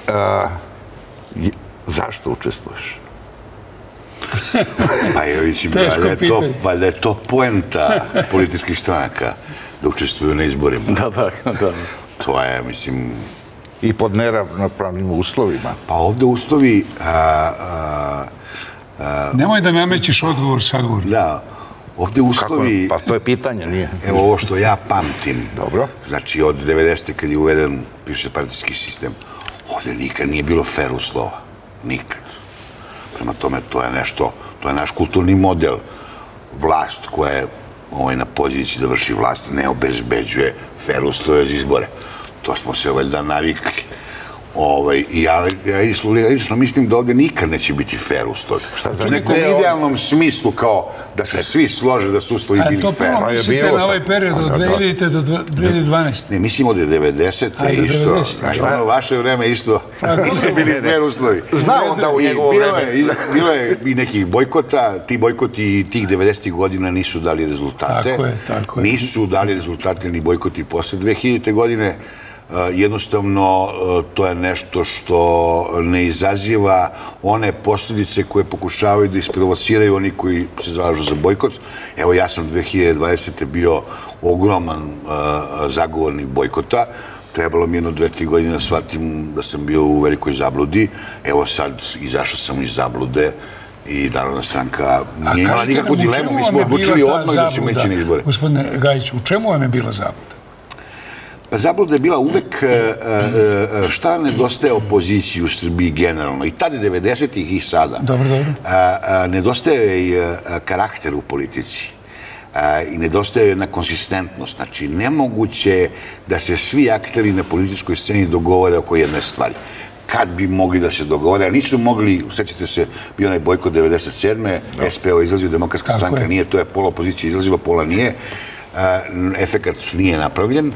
Zašto učestvuješ? Pa valjda je to poenta političkih stranaka, da učestvuju na izborima. Da. To je, mislim... I pod neravnopravnim uslovima. Pa ovde uslovi... Nemoj da namećiš odgovor sa odgovorom. Da, ovde uslovi... Pa to je pitanje, nije? Evo ovo što ja pamtim. Dobro. Znači, od 90. kad je uveden partijski sistem, ovde nikad nije bilo fer uslova. Nikad. Prema tome, to je nešto, to je naš kulturni model. Vlast koja je na poziciji da vrši vlast ne obezbeđuje fer uslove za izbore. To smo se valjda navikli. I ja lično mislim da ovde nikad neće biti fer uslovi. U nekom idealnom smislu kao da se svi slože da su uslovi bili fer. A to prvo mislite na ovaj period od 2000. do 2012. Ne, mislim od 90. isto. Ono vaše vreme isto nisu bili fer uslovi. Znamo da u njegovo vreme. Bilo je i nekih bojkota. Ti bojkoti tih 90. godina nisu dali rezultate. Tako je. Nisu dali rezultate ni bojkoti posle 2000. godine. Jednostavno, to je nešto što ne izaziva one posljedice koje pokušavaju da isprovociraju oni koji se zalažu za bojkot. Evo, ja sam 2020. bio ogroman zagovornik bojkota. Trebalo mi 2-3 godine da shvatim da sam bio u velikoj zabludi. Evo sad, izašao sam iz zablude i Narodna stranka nije imala nikakvu dilemu. Mi smo odlučili odmah da ćemo ići na izbore. Gospodine Gajiću, u čemu vam je bila zabluda? Pa zabluda je bila uvek šta nedostaje opoziciji u Srbiji generalno. I tada 90-ih i sada. Dobro. Nedostaje i karakter u politici. I nedostaje jedna konsistentnost. Znači, nemoguće da se svi akteri na političkoj sceni dogovore oko jedne stvari. Kad bi mogli da se dogovore, a nisu mogli, sećate se, bio onaj bojkot 97. SPO izlazio, Demokratska stranka nije, to je pola opozicije izlazilo, pola nije. Efekat nije napravljen.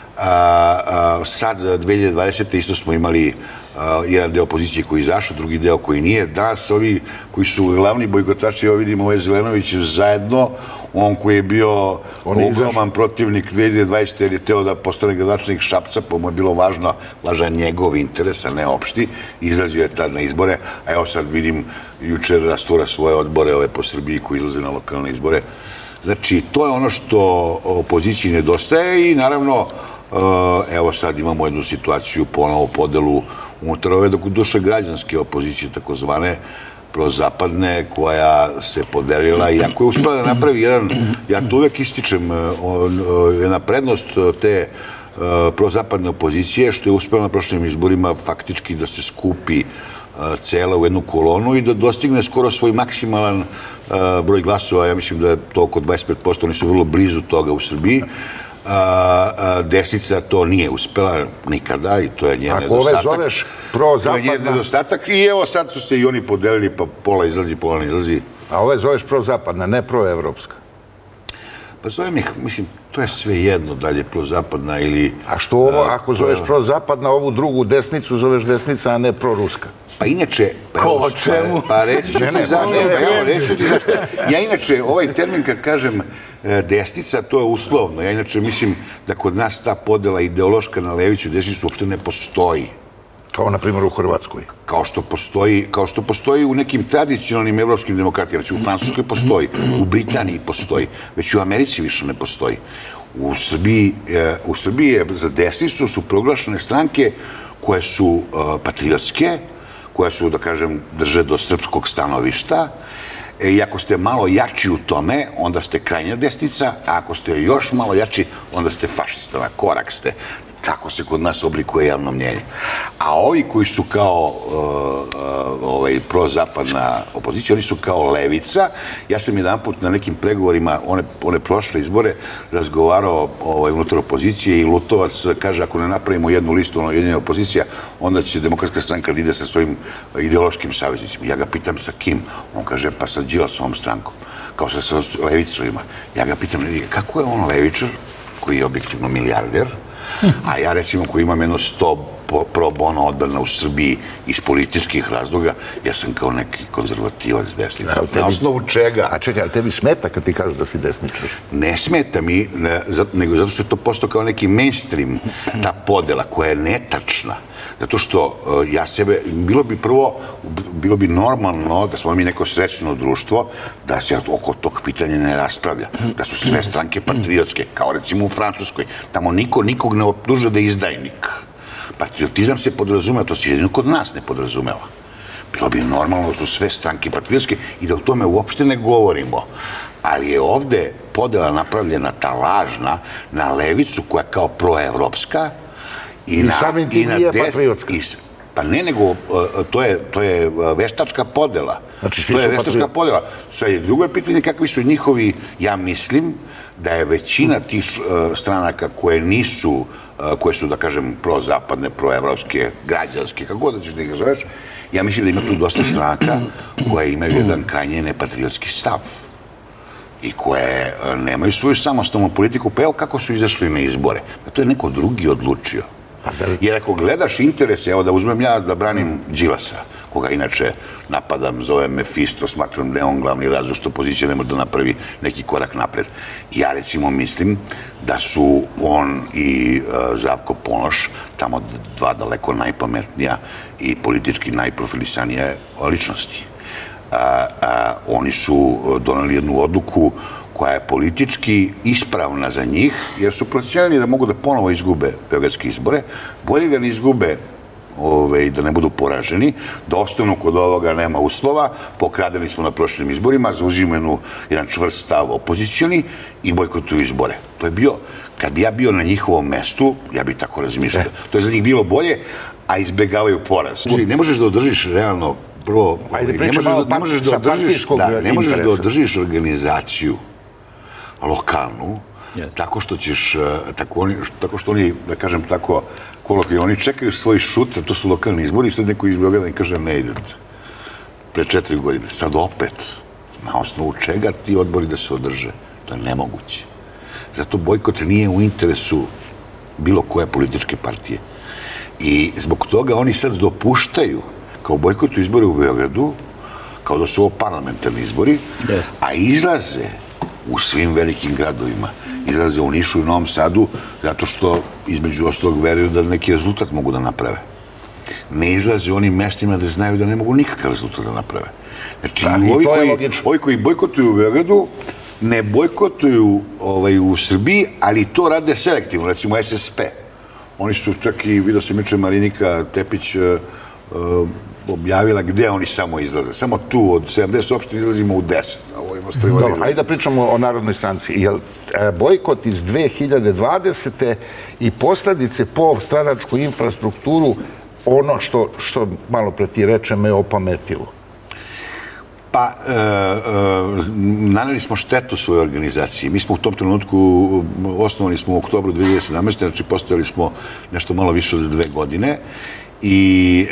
Sad, 2020. isto smo imali jedan deo opozicije koji je izašao, drugi deo koji nije. Danas ovi koji su glavni bojkotači, evo vidimo ovaj Zelenović zajedno, on koji je bio ogroman protivnik 2020. jer je teo da postane gradonačelnik Šapca, pa mu je bilo važan njegov interes, a ne opšti. Izlazio je tad na izbore, a evo sad vidim, jučer rastura svoje odbore ove po Srbiji koji izlaze na lokalne izbore. Znači, to je ono što opoziciji nedostaje i naravno, evo sad imamo jednu situaciju ponovo podelu unutar ove duše građanske opozicije, takozvane prozapadne, koja se podelila i ako je uspela da napravi jedan, ja to uvek ističem, jedna prednost te prozapadne opozicije, što je uspela na prošlim izborima faktički da se skupi cela u jednu kolonu i da dostigne skoro svoj maksimalan broj glasova. Ja mislim da je to oko 25%, oni su vrlo blizu toga u Srbiji. Desnica to nije uspela nikada i to je njen nedostatak. Ako ove zoveš prozapadna... To je njen nedostatak i evo sad su se i oni podelili, pa pola izlazi, pola ne izlazi. A ove zoveš prozapadna, ne proevropska? Pa zovem ih, mislim, to je sve jedno da li je prozapadna ili... A što ovo, ako zoveš prozapadna, ovu drugu desnicu zoveš desnica, a ne proruska? Pa inače... Ko, o čemu? Pa reći ću ti zašto. Ja inače, ovaj termin kad kažem desnica, to je uslovno. Ja inače mislim da kod nas ta podela ideološka na leviću i desnicu uopšte ne postoji. Kao, na primjer, u Hrvatskoj. Kao što postoji u nekim tradicionalnim evropskim demokratijama. Znači, u Francuskoj postoji, u Britaniji postoji, već u Americi više ne postoji. U Srbiji je za desnicu su proglašene stranke koje su patriotske, koje su, da kažem, drže do srpskog stanovišta. I ako ste malo jači u tome, onda ste krajnja desnica, a ako ste još malo jači, onda ste fašista, na korak ste. Tako se kod nas oblikuje javno mnjenje. A ovi koji su kao prozapadna opozicija, oni su kao levica. Ja sam jedan put na nekim pregovorima, one prošle izbore, razgovarao unutar opozicije i Lutovac kaže, ako ne napravimo jednu listu, ono jedina opozicija, onda će Demokratska stranka da ide sa svojim ideološkim saveznicima. Ja ga pitam sa kim? On kaže, pa sa Đilasovom strankom. Kao sa levicovima. Ja ga pitam, kako je on levičar, koji je objektivno milijarder, a ja recimo koji imam jedno 100 pro bono odbrana u Srbiji iz političkih razloga, ja sam kao neki konzervativac desnice. Na osnovu čega? A čekaj, ali tebi smeta kad ti kažu da si desničar? Ne smeta mi, nego zato što je to postao kao neki mainstream, ta podela koja je netačna. Zato što ja sebe, bilo bi normalno da smo mi neko srećno društvo, da se oko tog pitanja ne raspravlja. Da su sve stranke patriotske, kao recimo u Francuskoj. Tamo niko nikog ne optužuje da je izdajnik. Patriotizam se podrazumeva, to se jedino kod nas ne podrazumeva. Bilo bi normalno da su sve stranke patriotske i da o tome uopšte ne govorimo. Ali je ovde podela napravljena ta lažna na levicu koja je kao proevropska i samim tim nije patriotska. Pa ne, nego to je veštačka podela. To je veštačka podela. Sve drugo je pitanje kakvi su njihovi, ja mislim, da je većina tih stranaka koje su, da kažem, prozapadne, proevropske, građanske, kako god da ćeš da ih zoveš, ja mislim da ima tu dosta stranaka koje imaju jedan krajnje nepatriotski stav i koje nemaju svoju samostalnu politiku. Pa evo kako su izašli na izbore. To je neko drugi odlučio. Jer ako gledaš interese, evo da uzmem ja da branim Đilasa, koga inače napadam, zovem Mefisto, smatram da je on glavni razlog što opozicija ne može da napravi neki korak napred. Ja recimo mislim da su on i Zdravko Ponoš tamo dva daleko najpametnija i politički najprofilisanije ličnosti. Oni su doneli jednu odluku koja je politički ispravna za njih, jer su procijenili da mogu da ponovo izgube beogradske izbore, bolje da ne izgube i da ne budu poraženi, da ostanu kod ovoga nema uslova, pokradeni smo na prošlim izborima, zauzimaju jedan čvrst stav opozicioni i bojkotuju izbore. To je bio, kad bi ja bio na njihovom mestu, ja bih tako razmišljao. To je za njih bilo bolje, a izbegavaju poraz. Znači, ne možeš da održiš realno prvo, ne možeš da održiš organizaciju lokalnu, tako što ćeš, tako što oni, da kažem tako, kolokvijalno, oni čekaju svoj šut, to su lokalni izbori, i sad neko iz Beograda i kaže ne idete. Pre 4 godine. Sad opet, na osnovu čega ti odbori da se održe? To je nemoguće. Zato bojkot nije u interesu bilo koje političke partije. I zbog toga oni sad dopuštaju, kao bojkotu izbore u Beogradu, kao da su ovo parlamentarni izbori, a izlaze u svim velikim gradovima. Izlaze u Nišu i Novom Sadu zato što između ostalog veruju da neki rezultat mogu da naprave. Ne izlaze u onim mestima da znaju da ne mogu nikakav rezultat da naprave. Znači, ovi koji bojkotuju u Beogradu ne bojkotuju u Srbiji, ali to rade selektivno, recimo SSP. Oni su čak i, vidio sam juče Marinika Tepić objavila gde oni samo izlaze. Samo tu od 70 opština izlazimo u 10. Dobro, hajde da pričamo o Narodnoj stranci. Je li bojkot iz 2020. i posledice po stranačku infrastrukturu ono što malo pre ti reče me opametilo? Pa, naneli smo štetu svojoj organizaciji. Mi smo u tom trenutku, osnovani smo u oktobru 2017. Znači, postojali smo nešto malo više od 2 godine i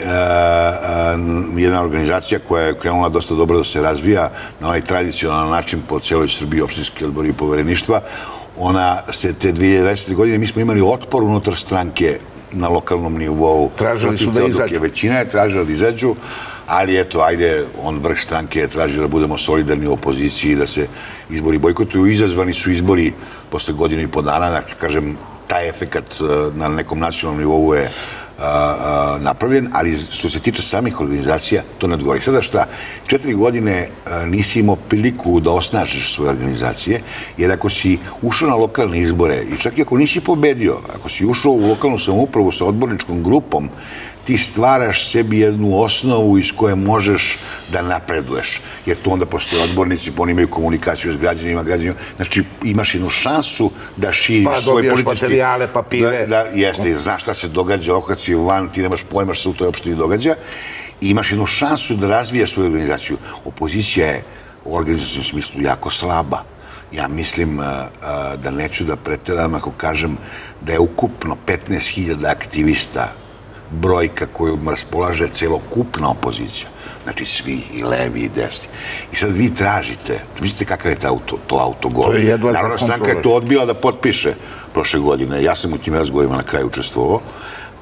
jedna organizacija koja je krenula dosta dobro da se razvija na onaj tradicionalan način po cijeloj Srbiji, opštinski odbori i povereništva. Ona se te 2020. godine, mi smo imali otpor unutar stranke na lokalnom nivou. Tražili su da izađu. Većina je tražila da izađu, ali eto, ajde, on vrh stranke je tražio da budemo solidarni u opoziciji, da se izbori bojkotuju. Izazvani su izbori posle 1.5 godina, dakle, kažem, taj efekat na nekom nacionalnom nivou je napravljen, ali što se tiče samih organizacija, to ne odgovori. Sada šta, 4 godine nisi imao priliku da osnažiš svoje organizacije, jer ako si ušao na lokalne izbore i čak i ako nisi pobedio, ako si ušao u lokalnu samoupravu sa odborničkom grupom, ti stvaraš sebi jednu osnovu iz koje možeš da napreduješ. Jer tu onda postoje odbornici, pa oni imaju komunikaciju s građanima, znači imaš jednu šansu da širiš svoj politički... Pa dobijaš materijale, papire. Jeste, znaš šta se događa, kad si van, ti nemaš pojma što se u toj opštini događa i imaš jednu šansu da razvijaš svoju organizaciju. Opozicija je u organizacijnom smislu jako slaba. Ja mislim da neću da pretjeram ako kažem da je ukupno 15.000 aktivista brojka koju raspolaže celokupna opozicija. Znači svi, i levi, i desni. I sad vi tražite, mislite kakav je to autogol? Narodna stranka je to odbila da potpiše prošle godine. Ja sam u tim razgovorima na kraju učestvovao.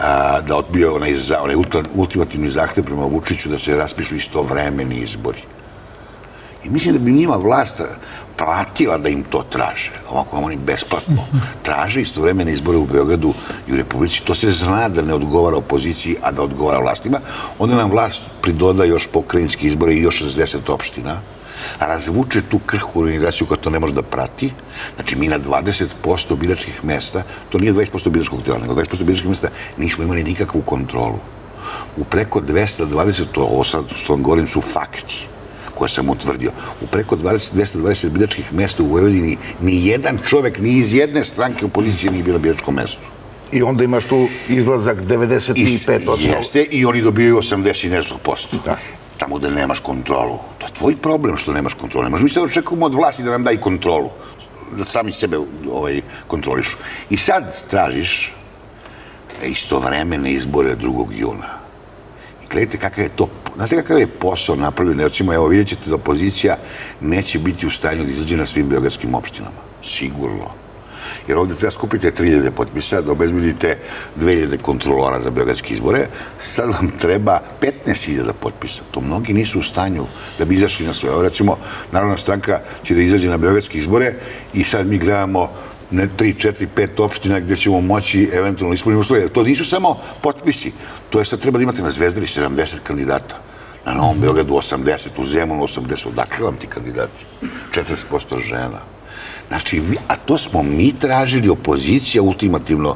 da odbije onaj ultimativni zahtev prema Vučiću da se raspišu istovremeni izbori. I mislim da bi njima vlast platila da im to traže. Ovako oni besplatno traže istovremene izbore u Beogradu i u Republici. To se zna da ne odgovara opoziciji, a da odgovara vlastima. Onda nam vlast pridoda još pokrajinske izbore i još 60 opština, razvuče tu krhku organizaciju koja to ne može da prati. Znači, mi na 20% biračkih mesta, to nije 20% biračkog tela, nego 20% biračkih mesta nismo imali nikakvu kontrolu. U preko 220, ovo sad što vam govorim su fakti koje sam utvrdio, u preko 220 biračkih mesta u Vojvodini ni jedan čovek, ni iz jedne stranke opozicije nije bilo biračko mesto. I onda imaš tu izlazak 95%. Jeste, i oni dobijaju 80 i nešto posto. Tamo da nemaš kontrolu. To je tvoj problem što nemaš kontrolu. Mi sad očekujemo od vlasti da nam daj kontrolu. Da sami sebe kontrolišu. I sad tražiš istovremene izbore 2. juna. I gledajte kakav je to, znate kakav je posao napravljen. Recimo, evo, vidjet ćete da opozicija neće biti u stanju da izađe na svim beogradskim opštinama. Sigurno. Jer ovdje treba skupiti 3000 potpisa, da obezbedite 2000 kontrolora za beogradske izbore. Sad vam treba 15.000 potpisa. To mnogi nisu u stanju da bi izašli na sve. Evo, recimo, Narodna stranka će da izađe na beogradske izbore i sad mi gledamo 3, 4, 5 opština gdje ćemo moći eventualno ispuniti uslove. To nisu samo potpisi. To je sad treba da imate na Zvezdari 70 kandidata. Na Novom Beogradu 80, u Zemunu 80. Odakle vam ti kandidati? 40% žena. Znači, a to smo mi tražili, opozicija, ultimativno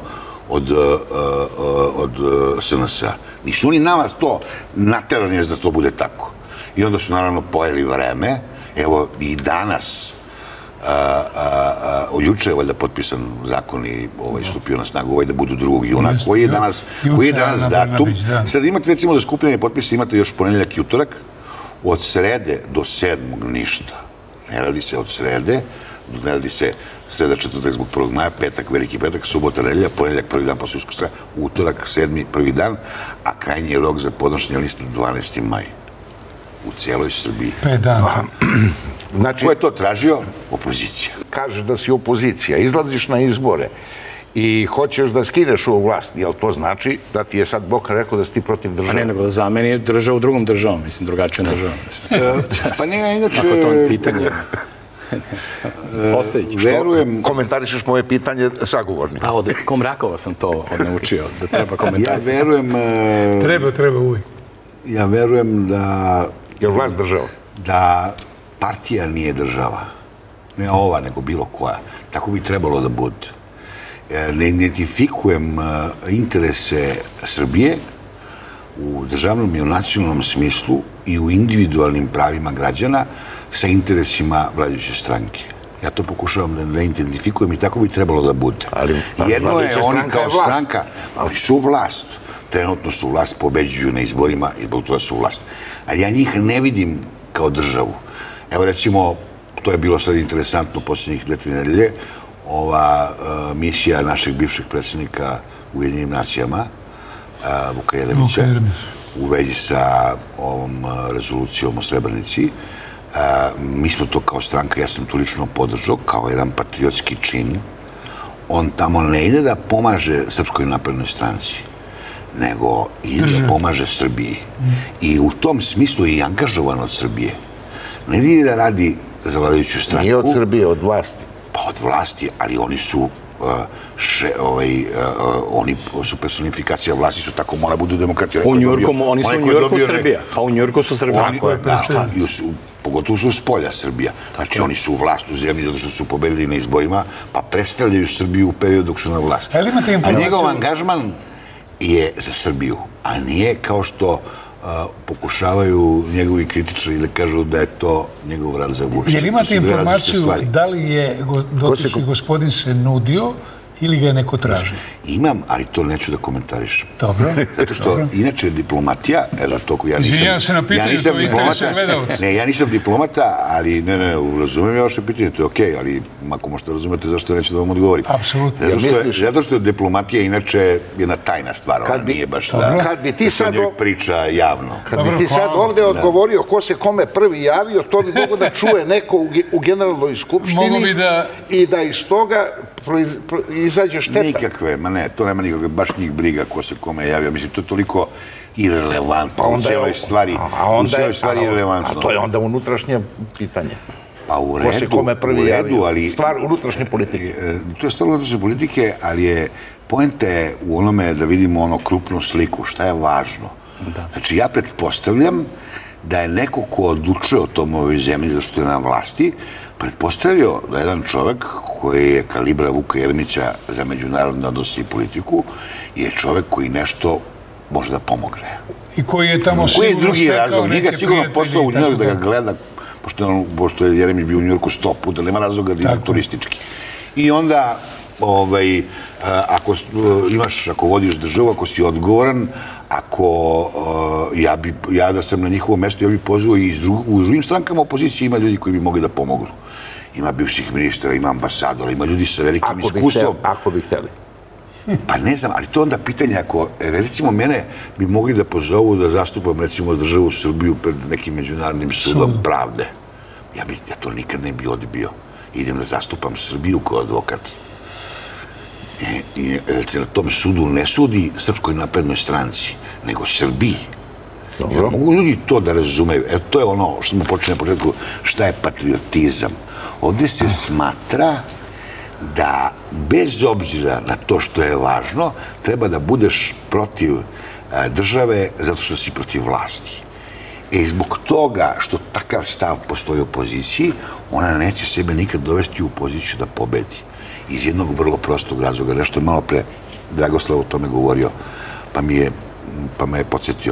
od SNS-a. Nisu oni nama to naterali da to bude tako. I onda su naravno pojeli vreme. Evo i danas, juče je valjda potpisan zakon i stupio na snagu da budu 2. juna, koji je danas datum. Sad imate recimo za skupljanje potpisa, imate još ponedeljak i utorak, od srede do 7. ništa. Ne radi se od srede, ne radi se sreda, četvrtak zbog 1. maja, petak, veliki petak, subota, nedelja, ponedeljak, prvi dan posle Uskrsa, utorak, 7. prvi dan, a krajnji je rok za podnošenje liste 12. maj. U cijeloj Srbiji. 5 dana. Ko je to tražio? Opozicija. Kažeš da si opozicija, izlaziš na izbore i hoćeš da skineš ovu vlast, jel to znači da ti je sad Bog rekao da si ti protiv države? A ne, nego da zameni državu drugom državom, mislim, drugačijom državom. Pa ne, inače... Ako to je pitanje... Verujem... Komentarišeš moje pitanje sagovornika. A od Komrakova sam to odnaučio, da treba komentarisati. Ja verujem... Treba uvijek. Ja verujem da... Je li vlast država? Da partija nije država. Ne ova, nego bilo koja. Tako bi trebalo da bude. Ne identifikujem interese Srbije u državnom i u nacionalnom smislu i u individualnim pravima građana sa interesima vladajuće stranke. Ja to pokušavam da identifikujem i tako bi trebalo da bude. Jedno je oni kao stranka, ali su vlast. Trenutno su vlast, pobeđuju na izborima i zbog toga su vlast. Ali ja njih ne vidim kao državu. Evo recimo, to je bilo sad interesantno posljednjih 2-3 nedelje, ova misija našeg bivšeg predsjednika u Ujedinjenim nacijama, Vuka Jeremića, u vezi sa ovom rezolucijom o Srebrenici. Mi smo to kao stranka, ja sam to lično podržao, kao jedan patriotski čin. On tamo ne ide da pomaže Srpskoj naprednoj stranci, nego ide da pomaže Srbiji. I u tom smislu je i angažovan od Srbije. Ne ide da radi za vladajuću stranku. Nije od Srbije, od vlasti. Pa od vlasti, ali oni su oni su personifikacija vlasti, su tako mora budu demokrati. Oni su u Njujorku Srbija. A u Njujorku su Srbija. Pogotovo su s polja Srbija. Znači oni su u vlast u zemlji zato što su pobedili na izborima, pa predstavljaju Srbiju u periodu dok su na vlasti. A njegov angažman je za Srbiju, a nije kao što pokušavaju njegovi kritičari da kažu da je to njegov rad za Vučića. Jel imate informaciju da li je dotični gospodin se nudio ili ga je neko traži? Imam, ali to neću da komentarišem. Dobro. Zato što inače diplomatija, izvinjam se na pitanju, to interesuje gledalce. Ne, ja nisam diplomata, ali ne, razumijem ja vaše pitanje, to je okej, ali ako možete razumete zašto neću da vam odgovorim. Apsolutno. Zato što je diplomatija inače jedna tajna stvar, ona nije baš da se njoj priča javno. Kad bi ti sad ovdje odgovorio ko se kome prvi javio, to bi mogo da čuje neko u Generalnoj skupštini i da iz toga izađe šteta. Nikakve, ma ne, to nema nikakve, baš njih briga ko se kome javio. Mislim, to je toliko irelevantno u cijeloj stvari. U cijeloj stvari irelevantno. A to je onda unutrašnje pitanje. Pa u redu, ali... Stvar unutrašnje politike. To je stvar unutrašnje politike, ali je poenta je u onome da vidimo ono krupnu sliku, šta je važno. Znači, ja pretpostavljam da je neko ko odlučuje o tom ovoj zemlji zašto je na vlasti, pretpostavio da jedan čovek koji je kalibra Vuka Jeremića za međunarodne odnose i politiku je čovek koji nešto može da pomogne. I koji je tamo sigurno stekao neke prijatelji. Nije ga sigurno poslao u Njujork da ga gleda, pošto je Jeremić bio u Njujorku 100 puta, nema razloga da ide turistički. I onda, ako vodiš državu, ako si odgovoran, ja da sam na njihovom mestu, ja bih pozvao i u drugim strankama opozicije ima ljudi koji bi mogli da pomognu. Ima bivših ministra, ima ambasadora, ima ljudi sa velikim iskustvom. Ako bi hteli. Pa ne znam, ali to onda pitanje, ako recimo mene bi mogli da pozovu da zastupam recimo državu Srbiju pred nekim međunarodnim sudom pravde, ja to nikad ne bi odbio. Idem da zastupam Srbiju kao advokat. I na tom sudu ne sudi Srpskoj naprednoj stranci, nego Srbiji. Mogu ljudi to da razumeju. To je ono što smo počeli na početku, šta je patriotizam. Ovdje se smatra da bez obzira na to što je važno, treba da budeš protiv države zato što si protiv vlasti. I zbog toga što takav stav postoji u opoziciji, ona neće sebe nikad dovesti u poziciju da pobedi. Iz jednog vrlo prostog razloga. Nešto je malo pre Dragoslav o tome govorio, pa me je podsjetio.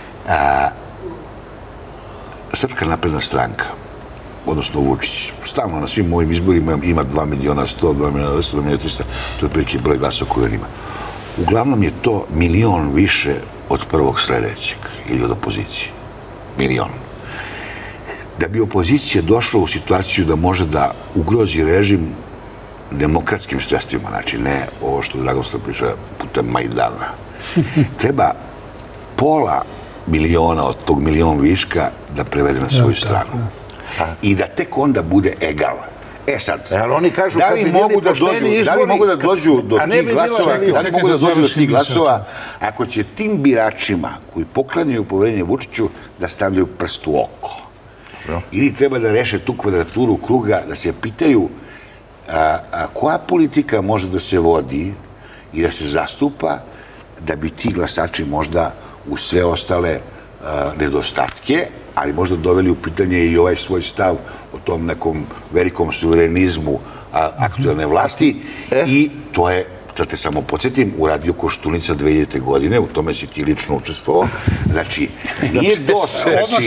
Srpska napredna stranka, odnosno Vučić, stalno na svim ovim izborima ima 2.100.000, 2.200.000, 2.300.000, to je prilike broj glasa koji on ima. Uglavnom je to 1.000.000 više od prvog sledećeg ili od opozicije. 1.000.000. Da bi opozicija došla u situaciju da može da ugrozi režim demokratskim sredstvima, znači ne ovo što Dragoslav priča putem Majdana, treba 500.000 od tog 1.000.000 viška da prevede na svoju stranu. I da tek onda bude egal. Sad, da li mogu da dođu do tih glasova ako će tim biračima koji poklanjaju poverenje Vučiću da stavljaju prst u oko? Ili treba da reše tu kvadraturu kruga, da se pitaju koja politika može da se vodi i da se zastupa da bi ti glasači možda u sve ostale nedostatke, ali možda doveli u pitanje i ovaj svoj stav o tom nekom velikom suverenizmu aktualne vlasti i to je, da te samo podsjetim, uradio Koštunica 2000. godine, u tome si ti lično učestvovao. Znači, nije DOS.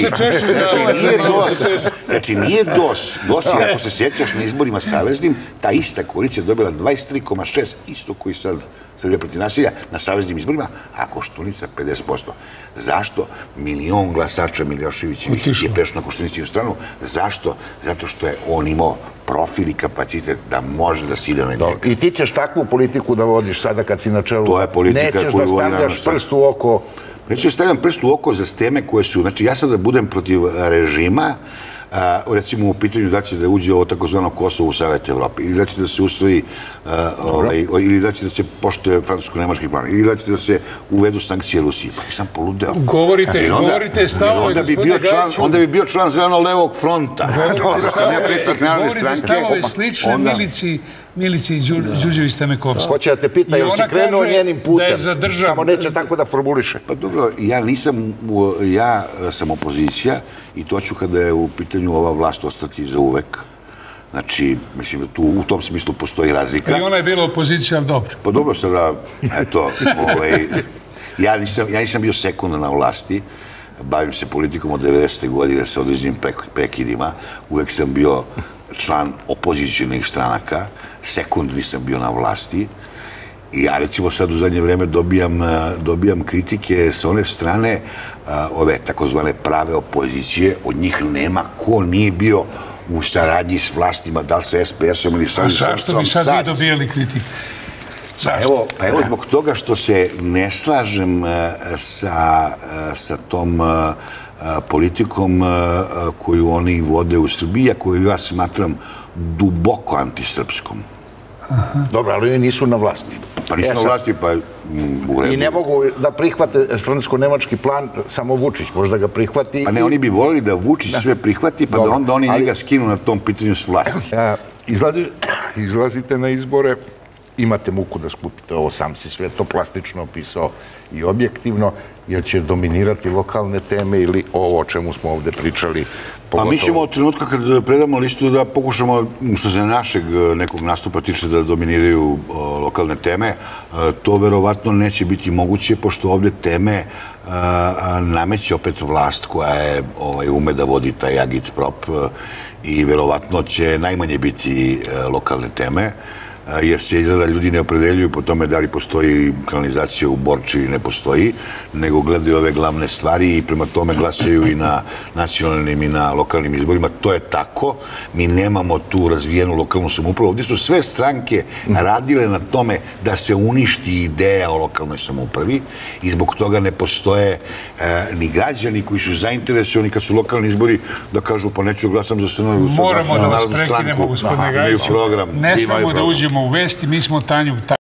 Znači, nije DOS. DOS je, ako se sjećaš na izborima saveznim, ta ista koalicija dobila 23,6, isto koji sad Srbija protiv nasilja, na saveznim izborima, a Koštunica 50%. Zašto? 1.000.000 glasača Miljoševićevih je prešlo na Koštunićevu stranu. Zašto? Zato što je on imao profil i kapacitet da može da se ide na njega. I ti ćeš takvu politiku da vodiš sada kad si na čelu? To je politika koju vodim. Nećeš da stavljaš prst u oko? Neću da stavljam prst u oko za teme koje su... Znači, ja sad da budem protiv režima, recimo u pitanju da će da uđe ovo takozvano Kosovo u Savet Evrope, ili da će da se ustroji, ili da će da se poštuje francusko-nemački plan, ili da će da se uvedu sankcije Rusiji. Pa nisam poludeo. Govorite stavove, gospodine Gajiću. Onda bi bio član Zeleno-levog fronta. Govorite stavove slične Milici Đurđević-Stamenkovski. Hoće da te pita, jel si krenuo njenim putem, samo neće tako da formuliše. Pa dobro, ja sam opozicija i to ću kada je u pitanju ova vlast ostati za uvek. Znači, mislim da tu u tom smislu postoji razlika. I ona je bila opozicija, ali dobro. Pa dobro sada, eto, ja nisam bio sekund na vlasti, bavim se politikom od 90. godine sa određenim prekidima, uvek sam bio član opozicijnih stranaka, sekund nisam bio na vlasti i ja recimo sad u zadnje vreme dobijam kritike sa one strane ove takozvane prave opozicije, od njih nema ko nije bio u saradnji s vlastima, da li sa SPS-om ili sa... A zašto bi sad vi dobijali kritike? Pa evo zbog toga što se ne slažem sa tom politikom koju oni vode u Srbiji, a koju ja smatram duboko antisrpskom. Dobro, ali oni nisu na vlasti. Pa nisu na vlasti, pa u redu. I ne mogu da prihvate francusko-nemački plan samo Vučić, možda ga prihvati. Pa ne, oni bi volili da Vučić sve prihvati, pa da onda oni njega skinu na tom pitanju s vlasti. Izlazite na izbore, imate muku da skupite ovo, sam si sve to plastično opisao i objektivno, jer će dominirati lokalne teme ili ovo o čemu smo ovde pričali. Pa mi ćemo od trenutka kad predamo listu da pokušamo, što se našeg nekog nastupa tiče, da dominiraju lokalne teme. To verovatno neće biti moguće, pošto ovde teme nameće opet vlast koja je ume da vodi taj agitprop i verovatno će najmanje biti lokalne teme, jer se izgleda ljudi ne opredeljuju po tome da li postoji kanalizacija u Borči ili ne postoji, nego gledaju ove glavne stvari i prema tome glasaju i na nacionalnim i na lokalnim izborima. To je tako. Mi nemamo tu razvijenu lokalnu samoupravu. Ovdje su sve stranke radile na tome da se uništi ideja o lokalnoj samoupravi i zbog toga ne postoje ni građani koji su zainteresovani kad su lokalni izbori da kažu pa neću glasam za narodnu stranku. Moramo da vas prekinemo, gospodine Gajić. Ne smemo da uđemo u vesti, mi smo Tanju